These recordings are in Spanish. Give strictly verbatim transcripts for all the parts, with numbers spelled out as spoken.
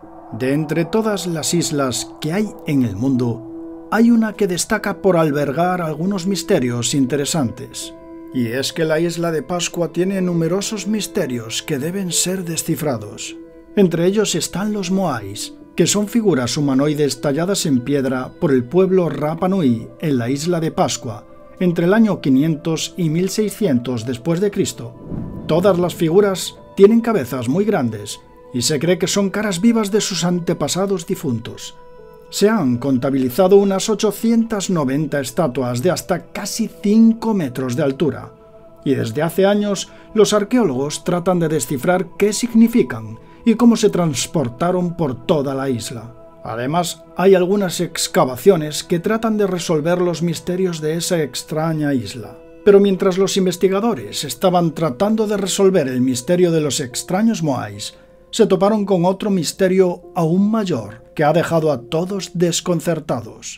De entre todas las islas que hay en el mundo, hay una que destaca por albergar algunos misterios interesantes. Y es que la isla de Pascua tiene numerosos misterios que deben ser descifrados. Entre ellos están los moais, que son figuras humanoides talladas en piedra por el pueblo Rapa Nui en la isla de Pascua, entre el año quinientos y mil seiscientos después de Cristo. Todas las figuras tienen cabezas muy grandes y se cree que son caras vivas de sus antepasados difuntos. Se han contabilizado unas ochocientas noventa estatuas de hasta casi cinco metros de altura, y desde hace años los arqueólogos tratan de descifrar qué significan y cómo se transportaron por toda la isla. Además, hay algunas excavaciones que tratan de resolver los misterios de esa extraña isla. Pero mientras los investigadores estaban tratando de resolver el misterio de los extraños moais, se toparon con otro misterio aún mayor que ha dejado a todos desconcertados.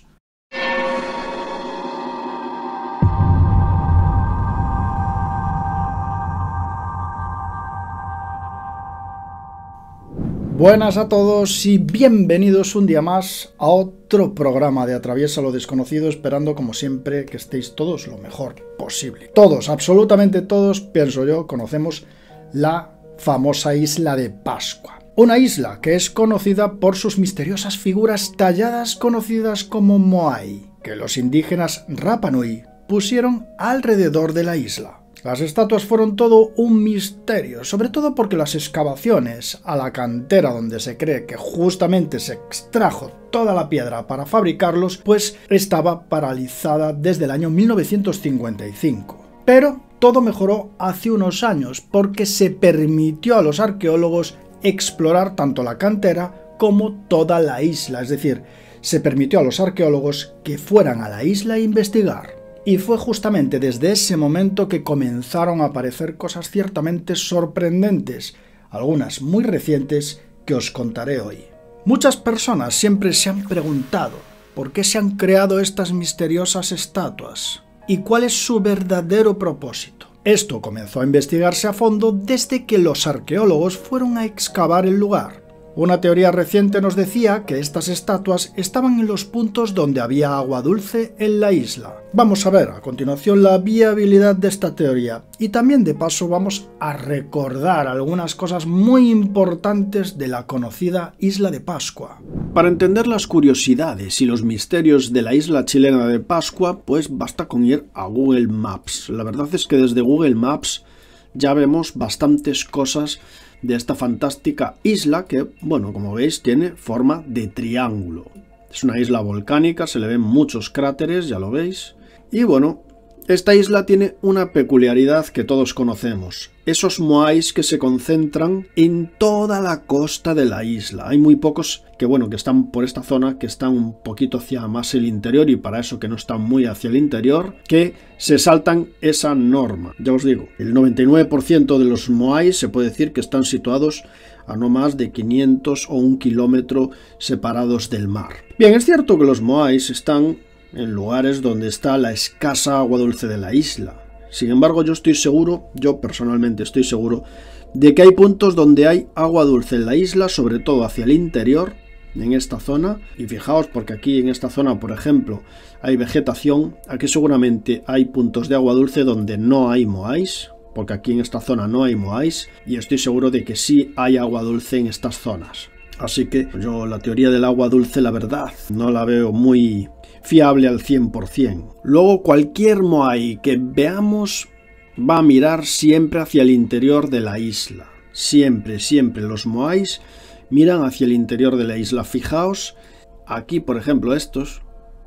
Buenas a todos y bienvenidos un día más a otro programa de Atraviesa lo Desconocido, esperando como siempre que estéis todos lo mejor posible. Todos, absolutamente todos, pienso yo, conocemos la famosa isla de Pascua. Una isla que es conocida por sus misteriosas figuras talladas conocidas como moai, que los indígenas Rapa Nui pusieron alrededor de la isla. Las estatuas fueron todo un misterio, sobre todo porque las excavaciones a la cantera donde se cree que justamente se extrajo toda la piedra para fabricarlos, pues estaba paralizada desde el año mil novecientos cincuenta y cinco. Pero todo mejoró hace unos años porque se permitió a los arqueólogos explorar tanto la cantera como toda la isla, es decir, se permitió a los arqueólogos que fueran a la isla a investigar. Y fue justamente desde ese momento que comenzaron a aparecer cosas ciertamente sorprendentes, algunas muy recientes que os contaré hoy. Muchas personas siempre se han preguntado por qué se han creado estas misteriosas estatuas y cuál es su verdadero propósito. Esto comenzó a investigarse a fondo desde que los arqueólogos fueron a excavar el lugar. Una teoría reciente nos decía que estas estatuas estaban en los puntos donde había agua dulce en la isla. Vamos a ver a continuación la viabilidad de esta teoría y también de paso vamos a recordar algunas cosas muy importantes de la conocida isla de Pascua. Para entender las curiosidades y los misterios de la isla chilena de Pascua, pues basta con ir a Google Maps. La verdad es que desde Google Maps ya vemos bastantes cosas de esta fantástica isla que, bueno, como veis, tiene forma de triángulo. Es una isla volcánica, se le ven muchos cráteres, ya lo veis. Y bueno, esta isla tiene una peculiaridad que todos conocemos. Esos moais que se concentran en toda la costa de la isla. Hay muy pocos que, bueno, que están por esta zona, que están un poquito hacia más el interior y para eso que no están muy hacia el interior, que se saltan esa norma. Ya os digo, el noventa y nueve por ciento de los moais se puede decir que están situados a no más de quinientos o un kilómetro separados del mar. Bien, es cierto que los moais están en lugares donde está la escasa agua dulce de la isla. Sin embargo, yo estoy seguro, yo personalmente estoy seguro, de que hay puntos donde hay agua dulce en la isla, sobre todo hacia el interior, en esta zona. Y fijaos, porque aquí en esta zona, por ejemplo, hay vegetación, aquí seguramente hay puntos de agua dulce donde no hay moais, porque aquí en esta zona no hay moais, y estoy seguro de que sí hay agua dulce en estas zonas. Así que yo la teoría del agua dulce, la verdad, no la veo muy fiable al cien por cien. Luego, cualquier moai que veamos va a mirar siempre hacia el interior de la isla. Siempre, siempre los moais miran hacia el interior de la isla. Fijaos, aquí por ejemplo estos,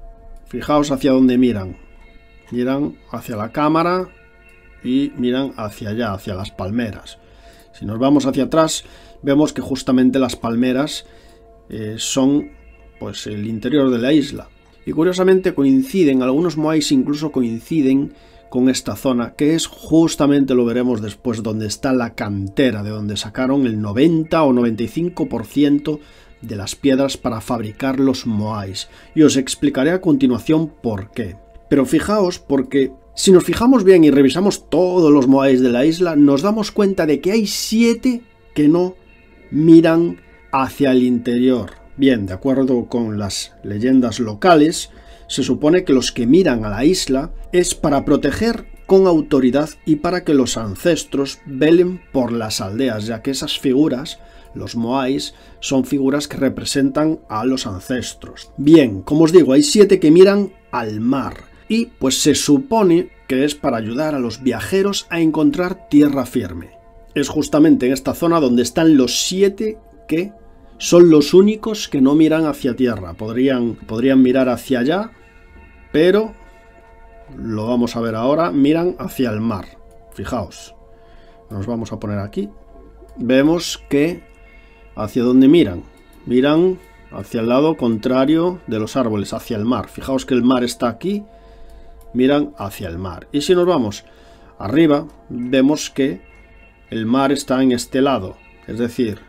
fijaos hacia dónde miran. Miran hacia la cámara y miran hacia allá, hacia las palmeras. Si nos vamos hacia atrás, vemos que justamente las palmeras eh, son pues el interior de la isla. Y curiosamente coinciden, algunos moais incluso coinciden con esta zona, que es justamente, lo veremos después, donde está la cantera, de donde sacaron el noventa o noventa y cinco por ciento de las piedras para fabricar los moais. Y os explicaré a continuación por qué. Pero fijaos, porque si nos fijamos bien y revisamos todos los moais de la isla, nos damos cuenta de que hay siete que no miran hacia el interior. Bien, de acuerdo con las leyendas locales, se supone que los que miran a la isla es para proteger con autoridad y para que los ancestros velen por las aldeas, ya que esas figuras, los moais, son figuras que representan a los ancestros. Bien, como os digo, hay siete que miran al mar y pues se supone que es para ayudar a los viajeros a encontrar tierra firme. Es justamente en esta zona donde están los siete que son los únicos que no miran hacia tierra. Podrían, podrían mirar hacia allá, pero lo vamos a ver ahora, miran hacia el mar. Fijaos, nos vamos a poner aquí. Vemos que hacia dónde miran. Miran hacia el lado contrario de los árboles, hacia el mar. Fijaos que el mar está aquí, miran hacia el mar. Y si nos vamos arriba, vemos que el mar está en este lado, es decir,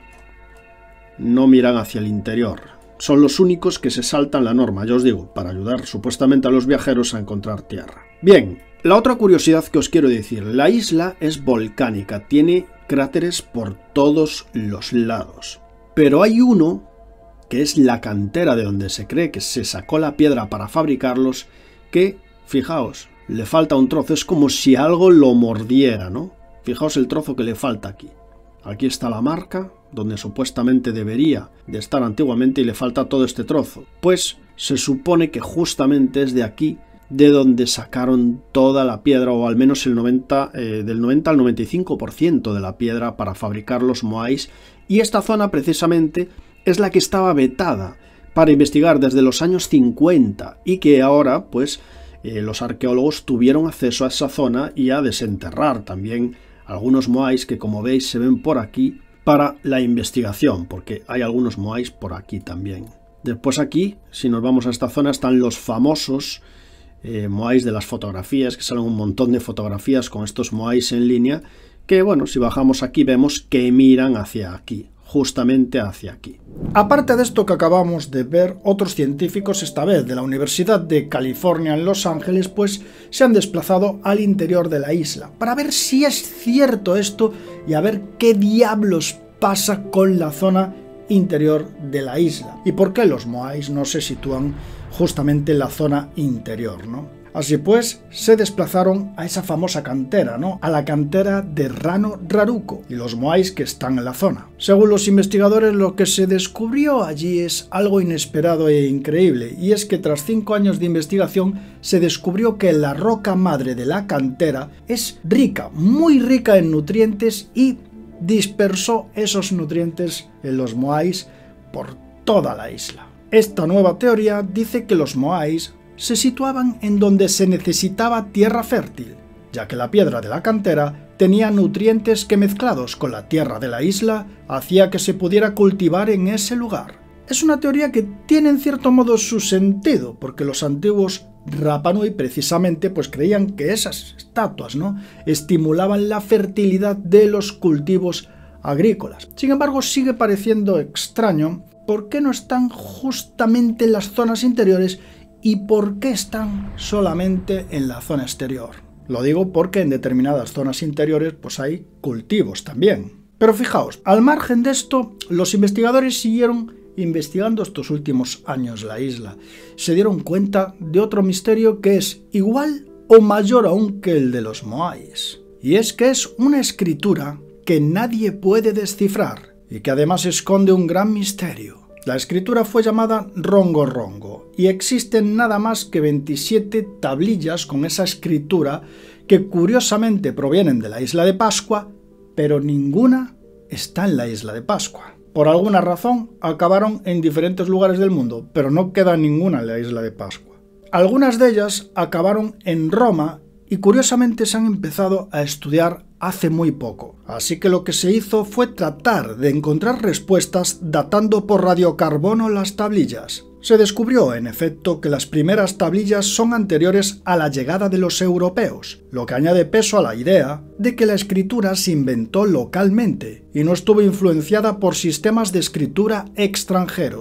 no miran hacia el interior. Son los únicos que se saltan la norma, ya os digo, para ayudar supuestamente a los viajeros a encontrar tierra. Bien, la otra curiosidad que os quiero decir, la isla es volcánica, tiene cráteres por todos los lados. Pero hay uno, que es la cantera de donde se cree que se sacó la piedra para fabricarlos, que, fijaos, le falta un trozo, es como si algo lo mordiera, ¿no? Fijaos el trozo que le falta aquí. Aquí está la marca, donde supuestamente debería de estar antiguamente y le falta todo este trozo. Pues se supone que justamente es de aquí de donde sacaron toda la piedra, o al menos el noventa, eh, del noventa al noventa y cinco por ciento de la piedra para fabricar los moais. Y esta zona precisamente es la que estaba vetada para investigar desde los años cincuenta y que ahora pues eh, los arqueólogos tuvieron acceso a esa zona y a desenterrar también algunos moais que, como veis, se ven por aquí para la investigación, porque hay algunos moais por aquí también. Después aquí, si nos vamos a esta zona, están los famosos eh, moais de las fotografías, que salen un montón de fotografías con estos moais en línea, que bueno, si bajamos aquí vemos que miran hacia aquí, justamente hacia aquí. Aparte de esto que acabamos de ver, otros científicos, esta vez de la Universidad de California en Los Ángeles, pues se han desplazado al interior de la isla para ver si es cierto esto y a ver qué diablos pasa con la zona interior de la isla y por qué los moais no se sitúan justamente en la zona interior, ¿no? Así pues, se desplazaron a esa famosa cantera, ¿no? A la cantera de Rano Raruco y los moais que están en la zona. Según los investigadores, lo que se descubrió allí es algo inesperado e increíble, y es que tras cinco años de investigación se descubrió que la roca madre de la cantera es rica, muy rica en nutrientes, y dispersó esos nutrientes en los moais por toda la isla. Esta nueva teoría dice que los moais se situaban en donde se necesitaba tierra fértil, ya que la piedra de la cantera tenía nutrientes que, mezclados con la tierra de la isla, hacía que se pudiera cultivar en ese lugar. Es una teoría que tiene en cierto modo su sentido, porque los antiguos Rapa Nui precisamente pues creían que esas estatuas, ¿no?, estimulaban la fertilidad de los cultivos agrícolas. Sin embargo, sigue pareciendo extraño por qué no están justamente en las zonas interiores y por qué están solamente en la zona exterior. Lo digo porque en determinadas zonas interiores pues hay cultivos también. Pero fijaos, al margen de esto, los investigadores siguieron investigando estos últimos años la isla. Se dieron cuenta de otro misterio que es igual o mayor aún que el de los moais. Y es que es una escritura que nadie puede descifrar y que además esconde un gran misterio. La escritura fue llamada Rongo Rongo y existen nada más que veintisiete tablillas con esa escritura que curiosamente provienen de la isla de Pascua, pero ninguna está en la isla de Pascua. Por alguna razón acabaron en diferentes lugares del mundo, pero no queda ninguna en la isla de Pascua. Algunas de ellas acabaron en Roma y curiosamente se han empezado a estudiar hace muy poco. Así que lo que se hizo fue tratar de encontrar respuestas datando por radiocarbono las tablillas. Se descubrió, en efecto, que las primeras tablillas son anteriores a la llegada de los europeos, lo que añade peso a la idea de que la escritura se inventó localmente y no estuvo influenciada por sistemas de escritura extranjeros.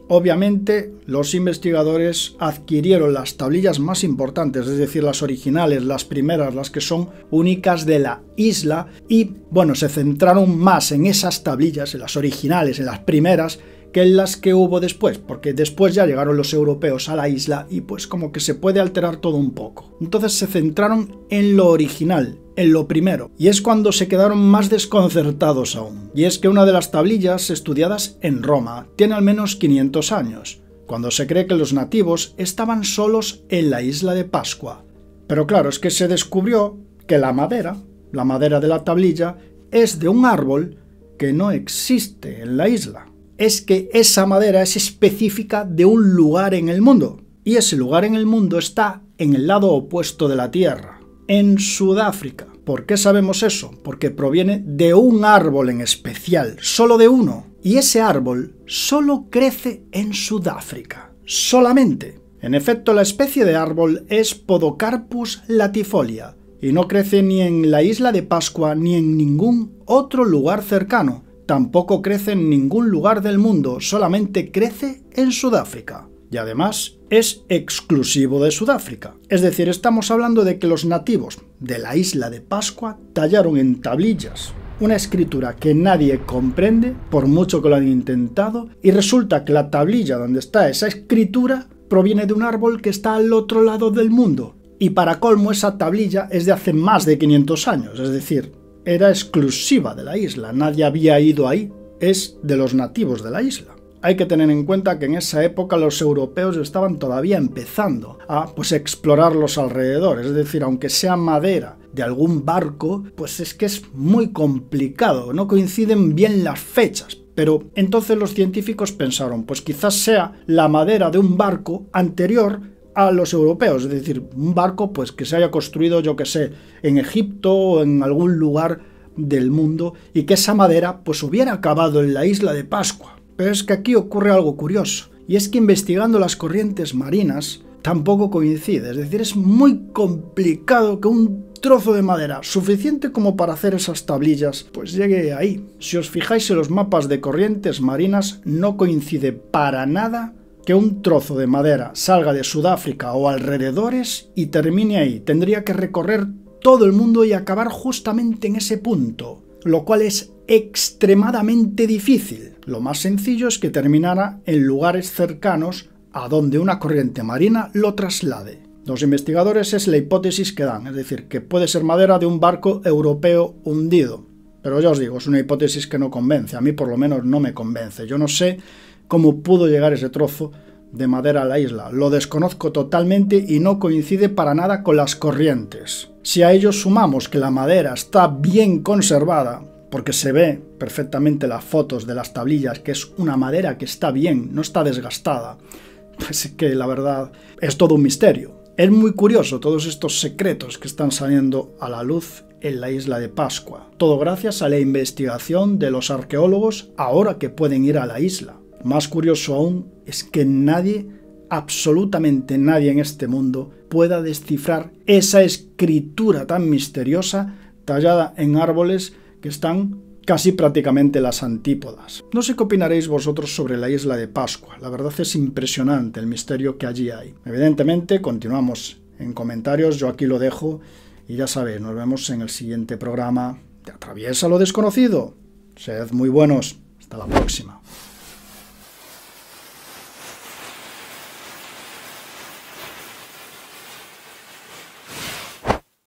Obviamente, los investigadores adquirieron las tablillas más importantes, es decir, las originales, las primeras, las que son únicas de la isla, y bueno, se centraron más en esas tablillas, en las originales, en las primeras, que en las que hubo después, porque después ya llegaron los europeos a la isla y pues como que se puede alterar todo un poco. Entonces se centraron en lo original, en lo primero, y es cuando se quedaron más desconcertados aún. Y es que una de las tablillas estudiadas en Roma tiene al menos quinientos años, cuando se cree que los nativos estaban solos en la isla de Pascua. Pero claro, es que se descubrió que la madera, la madera de la tablilla, es de un árbol que no existe en la isla. Es que esa madera es específica de un lugar en el mundo, y ese lugar en el mundo está en el lado opuesto de la Tierra, en Sudáfrica. ¿Por qué sabemos eso? Porque proviene de un árbol en especial, solo de uno, y ese árbol solo crece en Sudáfrica, solamente. En efecto, la especie de árbol es Podocarpus latifolia, y no crece ni en la isla de Pascua ni en ningún otro lugar cercano. Tampoco crece en ningún lugar del mundo, solamente crece en Sudáfrica. Y además es exclusivo de Sudáfrica. Es decir, estamos hablando de que los nativos de la isla de Pascua tallaron en tablillas una escritura que nadie comprende, por mucho que lo han intentado, y resulta que la tablilla donde está esa escritura proviene de un árbol que está al otro lado del mundo. Y para colmo, esa tablilla es de hace más de quinientos años, es decir, era exclusiva de la isla, nadie había ido ahí, es de los nativos de la isla. Hay que tener en cuenta que en esa época los europeos estaban todavía empezando a pues, explorar los alrededores, es decir, aunque sea madera de algún barco, pues es que es muy complicado, no coinciden bien las fechas. Pero entonces los científicos pensaron, pues quizás sea la madera de un barco anterior a los europeos, es decir, un barco pues que se haya construido, yo que sé, en Egipto o en algún lugar del mundo, y que esa madera pues hubiera acabado en la isla de Pascua. Pero es que aquí ocurre algo curioso, y es que investigando las corrientes marinas tampoco coincide, es decir, es muy complicado que un trozo de madera suficiente como para hacer esas tablillas pues llegue ahí. Si os fijáis en los mapas de corrientes marinas, no coincide para nada que un trozo de madera salga de Sudáfrica o alrededores y termine ahí. Tendría que recorrer todo el mundo y acabar justamente en ese punto, lo cual es extremadamente difícil. Lo más sencillo es que terminara en lugares cercanos a donde una corriente marina lo traslade. Los investigadores es la hipótesis que dan, es decir, que puede ser madera de un barco europeo hundido. Pero ya os digo, es una hipótesis que no convence, a mí por lo menos no me convence. Yo no sé cómo pudo llegar ese trozo de madera a la isla. Lo desconozco totalmente y no coincide para nada con las corrientes. Si a ello sumamos que la madera está bien conservada, porque se ve perfectamente las fotos de las tablillas, que es una madera que está bien, no está desgastada, pues que la verdad es todo un misterio. Es muy curioso todos estos secretos que están saliendo a la luz en la isla de Pascua. Todo gracias a la investigación de los arqueólogos ahora que pueden ir a la isla. Más curioso aún es que nadie, absolutamente nadie en este mundo, pueda descifrar esa escritura tan misteriosa tallada en árboles que están casi prácticamente las antípodas. No sé qué opinaréis vosotros sobre la isla de Pascua. La verdad es impresionante el misterio que allí hay. Evidentemente, continuamos en comentarios, yo aquí lo dejo y ya sabéis, nos vemos en el siguiente programa de Atraviesa lo Desconocido. Sed muy buenos. Hasta la próxima.